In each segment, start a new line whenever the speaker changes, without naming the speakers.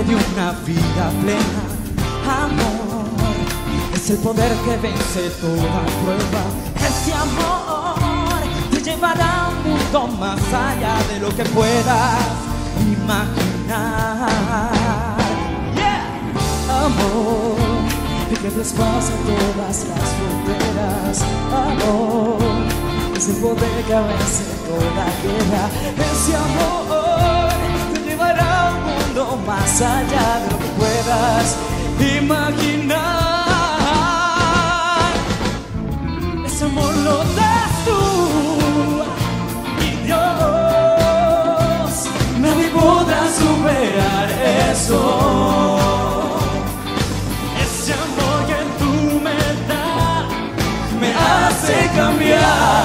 de una vida plena. Amor es el poder que vence toda prueba. Ese amor te llevará a un mundo más allá de lo que puedas imaginar. Amor, el que traspasa todas las fronteras. Amor, es el poder que vence toda guerra. Ese amor te llevará a un mundo más allá de lo que puedas imaginar. Ese amor lo das tú, mi Dios. Nadie podrá superar eso. Hace cambiar.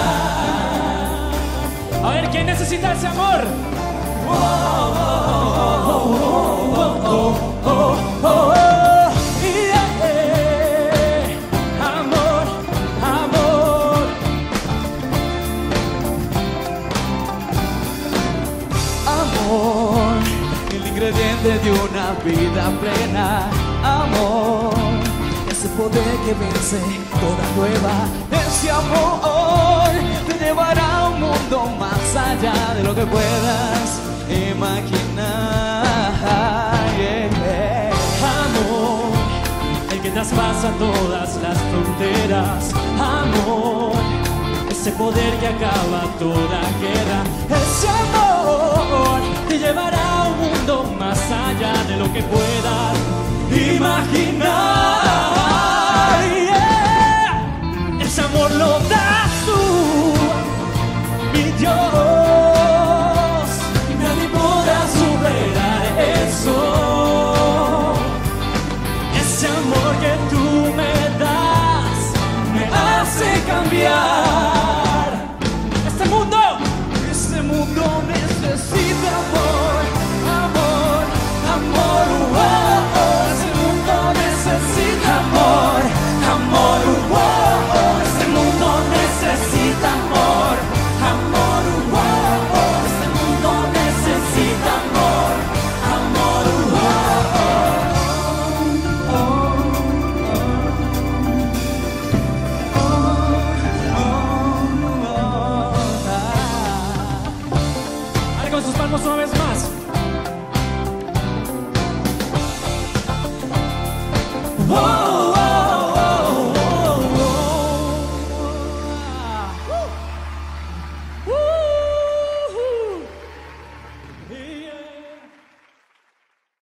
A ver, ¿quién necesita ese amor? Amor, amor. Amor, el ingrediente de una vida plena. Amor, ese poder que vence toda prueba. Ese amor te llevará a un mundo más allá de lo que puedas imaginar. Amor, el que traspasa todas las fronteras. Amor, ese poder que acaba toda guerra. Ese amor te llevará a un mundo más allá de lo que puedas imaginar. Ese amor lo das tú, mi Dios. Nadie podrá superar eso. Ese amor que tú me das me hace cambiar. Este mundo necesita amor, amor, amor. Este mundo necesita amor, amor. Este mundo necesita amor, amor. Este mundo necesita amor, amor. Dale con sus palmas una vez más. Oh.